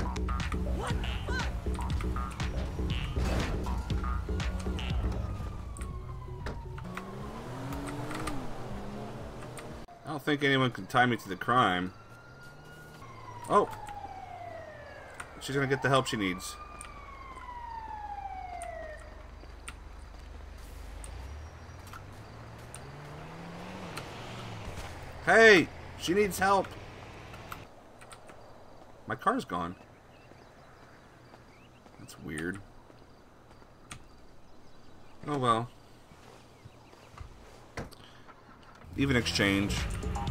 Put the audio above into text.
I don't think anyone can tie me to the crime. Oh! She's gonna get the help she needs. Hey! She needs help! My car's gone. That's weird. Oh well. Even exchange.